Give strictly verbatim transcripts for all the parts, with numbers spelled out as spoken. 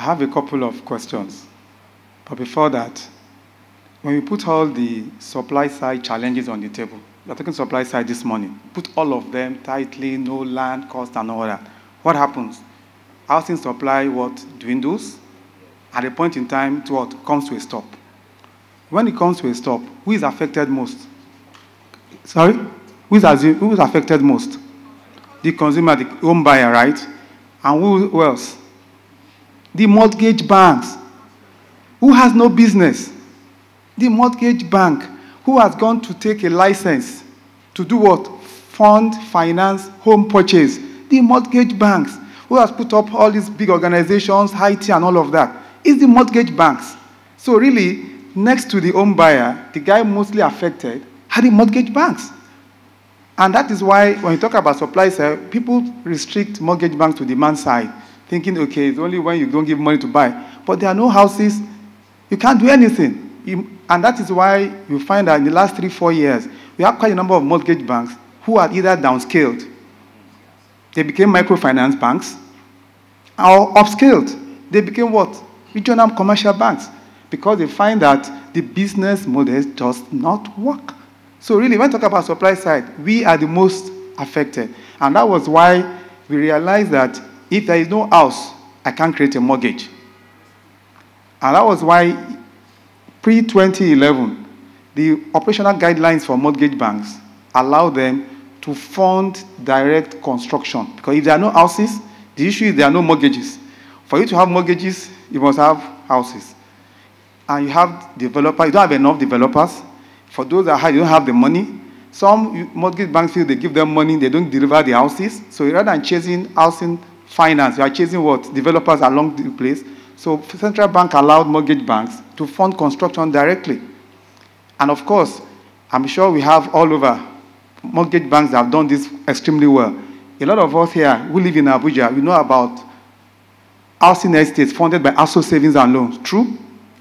I have a couple of questions. But before that, when we put all the supply side challenges on the table, we're talking supply side this morning, put all of them tightly, no land, cost, and all that. What happens? Housing supply, what, dwindles? At a point in time, to what, comes to a stop. When it comes to a stop, who is affected most? Sorry? Who is, who is affected most? The consumer, the home buyer, right? And who, who else? The mortgage banks. Who has no business? The mortgage bank, who has gone to take a license to do what? Fund, finance, home purchase. The mortgage banks, who has put up all these big organizations, I T and all of that, is the mortgage banks. So really, next to the home buyer, the guy mostly affected are the mortgage banks. And that is why when you talk about supply side, people restrict mortgage banks to demand side, thinking, okay, it's only when you don't give money to buy. But there are no houses, you can't do anything. And that is why you find that in the last three, four years, we have quite a number of mortgage banks who are either downscaled, they became microfinance banks, or upscaled. They became what? Regional commercial banks, because they find that the business models just not work. So really, when we talk about supply side, we are the most affected. And that was why we realized that if there is no house, I can't create a mortgage. And that was why pre twenty eleven, the operational guidelines for mortgage banks allow them to fund direct construction. Because if there are no houses, the issue is there are no mortgages. For you to have mortgages, you must have houses. And you have developers, you don't have enough developers. For those that have, you don't have the money. Some mortgage banks feel they give them money, they don't deliver the houses. So rather than chasing housing finance, you are chasing what? Developers along the place. So central bank allowed mortgage banks to fund construction directly. And of course, I'm sure we have all over mortgage banks that have done this extremely well. A lot of us here who live in Abuja, we know about housing estates funded by ASO Savings and Loans. True?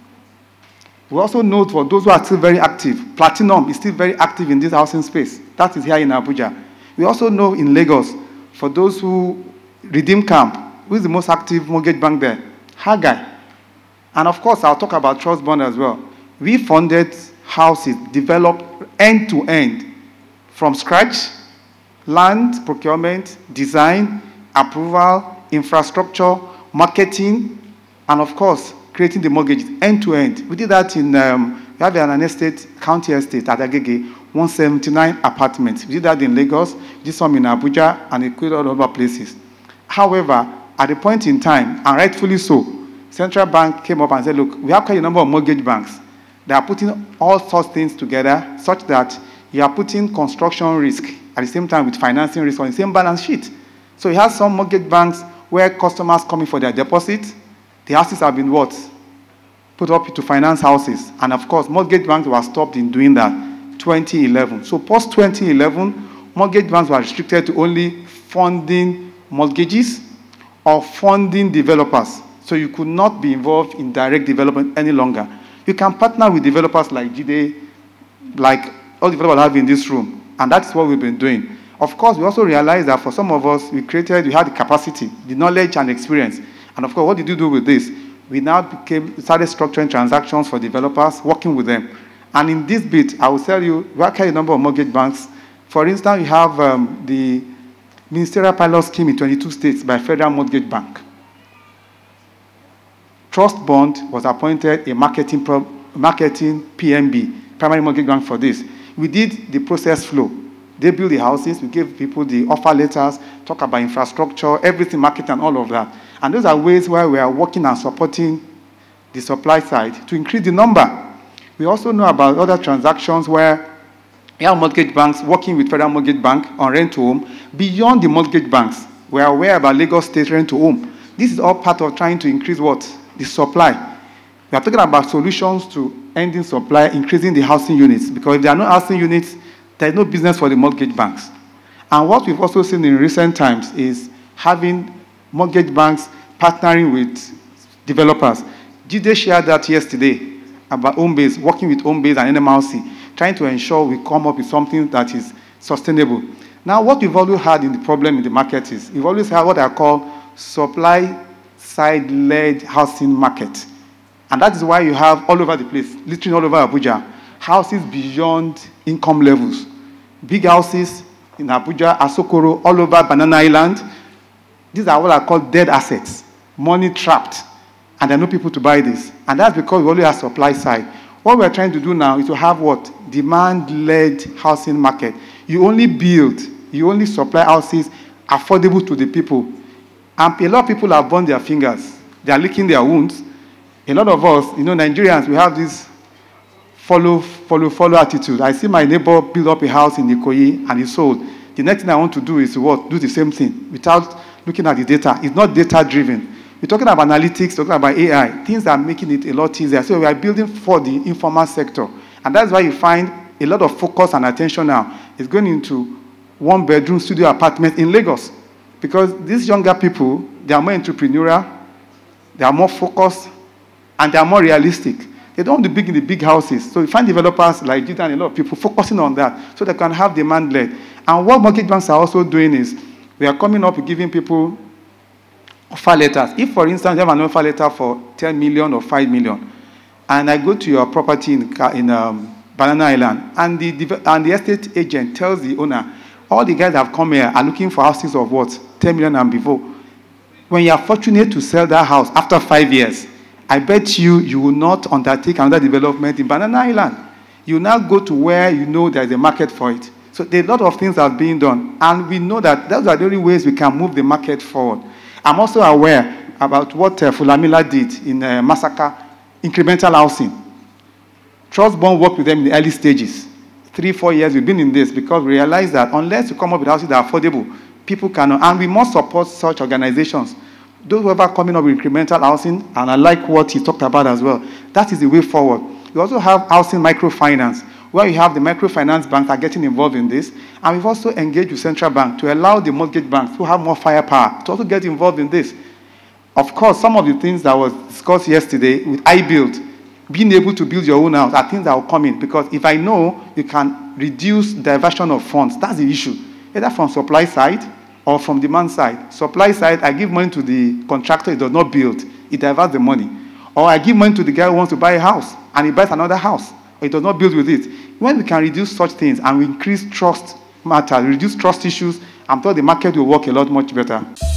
We also know for those who are still very active, Platinum is still very active in this housing space. That is here in Abuja. We also know in Lagos, for those who, Redeem Camp, who is the most active mortgage bank there? Haggai. And of course, I'll talk about Trust Bond as well. We funded houses developed end-to-end from scratch, land procurement, design, approval, infrastructure, marketing, and of course, creating the mortgages end-to-end. We did that in, um, we have an estate, county estate at Agege, one seventy-nine apartments. We did that in Lagos, we did some in Abuja, and a quite other places. However, at the point in time, and rightfully so, Central Bank came up and said, look, we have quite a number of mortgage banks that are putting all sorts of things together such that you are putting construction risk at the same time with financing risk on the same balance sheet. So you have some mortgage banks where customers come in for their deposit. The houses have been what? Put up to finance houses. And of course, mortgage banks were stopped in doing that twenty eleven. So post twenty eleven, mortgage banks were restricted to only funding mortgages or funding developers. So you could not be involved in direct development any longer. You can partner with developers like G D A, like all developers have in this room. And that's what we've been doing. Of course, we also realized that for some of us, we created, we had the capacity, the knowledge and experience. And of course, what did you do with this? We now became, started structuring transactions for developers, working with them. And in this bit, I will tell you, we have a number of mortgage banks. For instance, we have um, the Ministerial Pilot Scheme in twenty-two states by Federal Mortgage Bank. Trust Bond was appointed a marketing, pro marketing P M B, primary mortgage bank for this. We did the process flow. They build the houses, we gave people the offer letters, talk about infrastructure, everything, marketing, and all of that. And those are ways where we are working and supporting the supply side to increase the number. We also know about other transactions where we have mortgage banks working with Federal Mortgage Bank on rent-to-home. Beyond the mortgage banks, we are aware about Lagos State rent-to-home. This is all part of trying to increase what? The supply. We are talking about solutions to ending supply, increasing the housing units. Because if there are no housing units, there is no business for the mortgage banks. And what we've also seen in recent times is having mortgage banks partnering with developers. G D A shared that yesterday about Homebase, working with Homebase and N M R C, trying to ensure we come up with something that is sustainable. Now, what we've always had in the problem in the market is we've always had what I call supply side-led housing market. And that is why you have all over the place, literally all over Abuja, houses beyond income levels. Big houses in Abuja, Asokoro, all over Banana Island. These are what are called dead assets, money trapped. And there are no people to buy this. And that's because we only have supply side. What we're trying to do now is to have what? Demand-led housing market. You only build, you only supply houses affordable to the people. And a lot of people have burned their fingers. They are licking their wounds. A lot of us, you know, Nigerians, we have this follow, follow, follow attitude. I see my neighbor build up a house in Ikoyi and he sold. The next thing I want to do is what? Do the same thing without looking at the data. It's not data-driven. We're talking about analytics, talking about A I. Things are making it a lot easier. So we are building for the informal sector. And that's why you find a lot of focus and attention now is going into one-bedroom studio apartments in Lagos. Because these younger people, they are more entrepreneurial, they are more focused, and they are more realistic. They don't want to build in the big houses. So you find developers like Jida and a lot of people focusing on that so they can have demand-led. And what mortgage banks are also doing is we are coming up with giving people offer letters. If, for instance, you have an offer letter for ten million or five million, and I go to your property in, in um, Banana Island, and the, and the estate agent tells the owner, all the guys that have come here are looking for houses of what? ten million and before. When you are fortunate to sell that house after five years, I bet you you will not undertake another development in Banana Island. You now go to where you know there is a market for it. So there are a lot of things that are being done, and we know that those are the only ways we can move the market forward. I'm also aware about what uh, Fulamila did in uh, Massacre, incremental housing. Trustborn worked with them in the early stages. Three, four years we've been in this because we realized that unless you come up with houses that are affordable, people cannot, and we must support such organizations. Those who are coming up with incremental housing, and I like what he talked about as well, that is the way forward. We also have housing microfinance, where you have the microfinance banks are getting involved in this, and we've also engaged with Central Bank to allow the mortgage banks who have more firepower to also get involved in this. Of course, some of the things that was discussed yesterday with iBuild, being able to build your own house, are things that will come in, because if I know you can reduce diversion of funds, that's the issue, either from supply side or from demand side. Supply side, I give money to the contractor, he does not build, he diverts the money. Or I give money to the guy who wants to buy a house, and he buys another house, or he does not build with it. When we can reduce such things and we increase trust matter, reduce trust issues, I'm sure the market will work a lot much better.